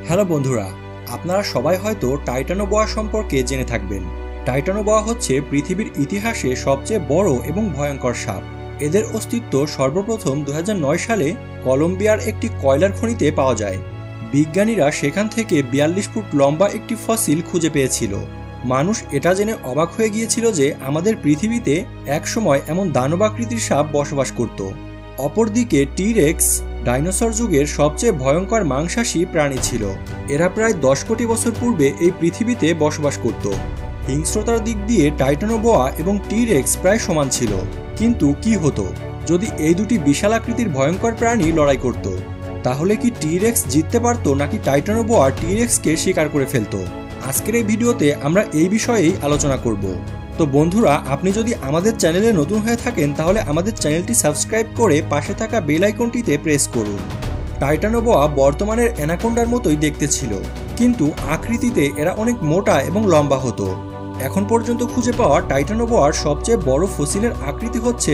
Hello বন্ধুরা, আপনারা সবাই হয়তো টাইটানোবোয়া সম্পর্কে জেনে থাকবেন। টাইটানোবোয়া হচ্ছে পৃথিবীর ইতিহাসে সবচেয়ে বড় এবং ভয়ঙ্কর সাপ। এদের অস্তিত্ব সর্বপ্রথম 2009 সালে কলম্বিয়ার একটি কয়লার খনিতে পাওয়া যায়। বিজ্ঞানীরা সেখান থেকে 42 ফুট লম্বা একটি ফসিল খুঁজে পেয়েছিল। মানুষ এটা জেনে অবাক হয়ে গিয়েছিল যে আমাদের পৃথিবীতে একসময় এমন দানবাকৃতির সাপ বসবাস করত। অপরদিকে টি-রেক্স ডাইনোসর যুগের সবচেয়ে ভয়ঙ্কর মাংসাশী প্রাণী ছিল। এরা প্রায় 10 কোটি বছর পূর্বে এই পৃথিবীতে বসবাস করত। হিংস্রতার দিক দিয়ে টাইটানোবোয়া এবং টি-রেক্স প্রায় সমান ছিল। কিন্তু কি হতো যদি এই দুটি বিশাল আকৃতির ভয়ঙ্কর প্রাণী লড়াই করত? তাহলে কি টি-রেক্স জিততে পারত নাকি টাইটানোবোয়া টি-রেক্সকে শিকার করে ফেলত? আজকের এই ভিডিওতে আমরা এই বিষয়েই আলোচনা করব। তো বন্ধুরা, আপনি যদি আমাদের চ্যানেলে নতুন হয়ে থাকেন তাহলে আমাদের চ্যানেলটি সাবস্ক্রাইব করে পাশে থাকা বেল আইকনটিতে প্রেস করুন। টাইটানোবোয়া বর্তমানের অ্যানাকোন্ডার মতোই দেখতে ছিল, কিন্তু আকৃতিতে এরা অনেক মোটা এবং লম্বা হতো। এখন পর্যন্ত খুঁজে পাওয়া টাইটানোবোয়ার সবচেয়ে বড় ফসিলের আকৃতি হচ্ছে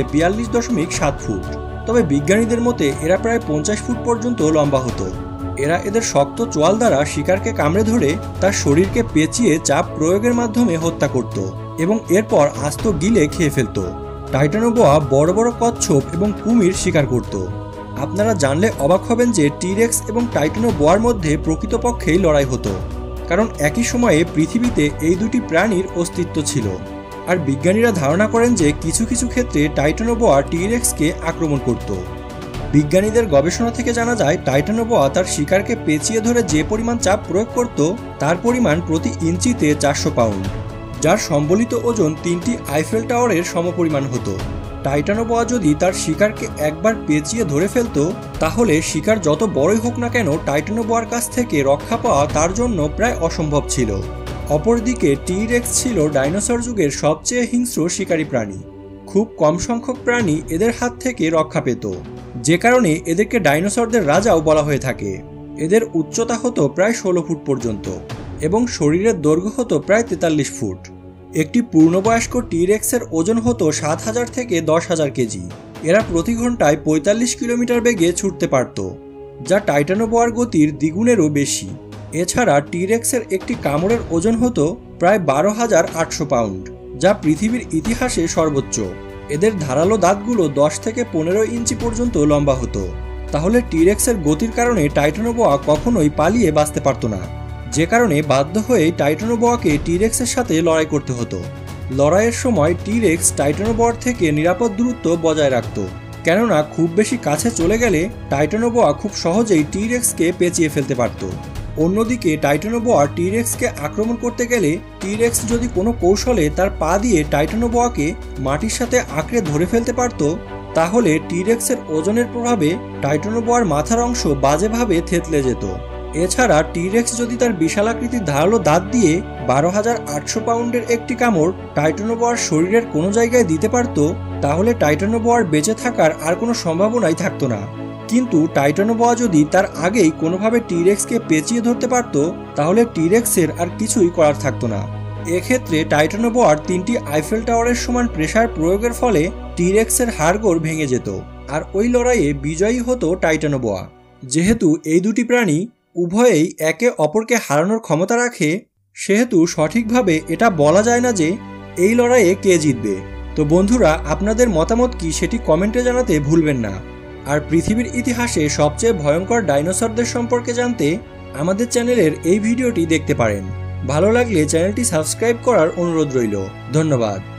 42.7 ফুট। তবে বিজ্ঞানীদের মতে এরা প্রায় 50 ফুট পর্যন্ত লম্বা হতো। এরা এদের শক্ত চোয়াল দ্বারা শিকারকে কামড়ে ধরে তার শরীরকে পেঁচিয়ে চাপ প্রয়োগের মাধ্যমে হত্যা করত এবং এরপর আস্ত গিলে খেয়ে ফেলত। টাইটানোবোয়া বড় বড় কচ্ছপ এবং কুমির শিকার করত। আপনারা জানলে অবাক হবেন যে টি-রেক্স এবং টাইটানোবোয়ার মধ্যে প্রকৃতপক্ষেই লড়াই হতো, কারণ একই সময়ে পৃথিবীতে এই দুটি প্রাণীর অস্তিত্ব ছিল। আর বিজ্ঞানীরা ধারণা করেন যে কিছু কিছু ক্ষেত্রে টাইটানোবোয়া টি-রেক্সকে আক্রমণ করত। বিজ্ঞানীদের গবেষণা থেকে জানা যায় টাইটানোবোয়া তার শিকারকে পেঁচিয়ে ধরে যে পরিমাণ চাপ প্রয়োগ করত তার পরিমাণ প্রতি ইঞ্চিতে 400 পাউন্ড, যার সম্বলিত ওজন 3টি আইফেল টাওয়ারের সমপরিমাণ হতো। টাইটানোবোয়া যদি তার শিকারকে একবার পেঁচিয়ে ধরে ফেলত তাহলে শিকার যত বড়ই হোক না কেন টাইটানোবোয়ার কাছ থেকে রক্ষা পাওয়া তার জন্য প্রায় অসম্ভব ছিল। অপরদিকে টি-রেক্স ছিল ডাইনোসর যুগের সবচেয়ে হিংস্র শিকারী প্রাণী। খুব কম সংখ্যক প্রাণী এদের হাত থেকে রক্ষা পেত, যে কারণে এদেরকে ডাইনোসরদের রাজাও বলা হয়ে থাকে। এদের উচ্চতা হতো প্রায় 16 ফুট পর্যন্ত এবং শরীরের দৈর্ঘ্য হতো প্রায় 43 ফুট। একটি পূর্ণবয়স্ক টি-রেক্সের ওজন হতো 7,000 থেকে 10,000 কেজি। এরা প্রতি ঘন্টায় 45 কিলোমিটার বেগে ছুটতে পারত, যা টাইটানোবোয়ার গতির দ্বিগুণেরও বেশি। এছাড়া টি-রেক্সের একটি কামড়ের ওজন হতো প্রায় 12,800 পাউন্ড, যা পৃথিবীর ইতিহাসে সর্বোচ্চ। এদের ধারালো দাঁতগুলো 10 থেকে 15 ইঞ্চি পর্যন্ত লম্বা হতো। তাহলে টি-রেক্সের গতির কারণে টাইটানোবোয়া কখনোই পালিয়ে বাঁচতে পারত না, যে কারণে বাধ্য হয়ে টাইটানোবোয়াকে টি-রেক্সের সাথে লড়াই করতে হতো। লড়াইয়ের সময় টি-রেক্স টাইটানোবোয়ার থেকে নিরাপদ দূরত্ব বজায় রাখত, কেননা খুব বেশি কাছে চলে গেলে টাইটানোবোয়া খুব সহজেই টি-রেক্সকে পেঁচিয়ে ফেলতে পারত। অন্যদিকে টাইটানোবোয়া টি-রেক্সকে আক্রমণ করতে গেলে টি-রেক্স যদি কোনো কৌশলে তার পা দিয়ে টাইটানোবোয়াকে মাটির সাথে আঁকড়ে ধরে ফেলতে পারত তাহলে টি-রেক্সের ওজনের প্রভাবে টাইটানোবোয়ার মাথার অংশ বাজেভাবে থেতলে যেত। এছাড়া টি-রেক্স যদি তার বিশাল আকৃতির ধারালো দাঁত দিয়ে 12,800 পাউন্ডের একটি কামড় টাইটানোবোয়ার শরীরের কোনো জায়গায় দিতে পারত তাহলে টাইটানোবোয়ার বেঁচে থাকার আর কোনো সম্ভাবনাই থাকতো না। কিন্তু টাইটানোবোয়া যদি তার আগেই কোনোভাবে টি-রেক্সকে পেঁচিয়ে ধরতে পারত তাহলে টি-রেক্সের আর কিছুই করার থাকতো না। এক্ষেত্রে টাইটানোবোয়ার 3টি আইফেল টাওয়ারের সমান প্রেসার প্রয়োগের ফলে টি-রেক্সের হাড়গোড় ভেঙে যেত, আর ওই লড়াইয়ে বিজয়ী হতো টাইটানোবোয়া। যেহেতু এই দুটি প্রাণী উভয়েই একে অপরকে হারানোর ক্ষমতা রাখে, সেহেতু সঠিকভাবে এটা বলা যায় না যে এই লড়াইয়ে কে জিতবে। তো বন্ধুরা, আপনাদের মতামত কি সেটি কমেন্টে জানাতে ভুলবেন না। আর পৃথিবীর ইতিহাসে সবচেয়ে ভয়ঙ্কর ডাইনোসরদের সম্পর্কে জানতে আমাদের চ্যানেলের এই ভিডিওটি দেখতে পারেন। ভালো লাগলে চ্যানেলটি সাবস্ক্রাইব করার অনুরোধ রইল। ধন্যবাদ।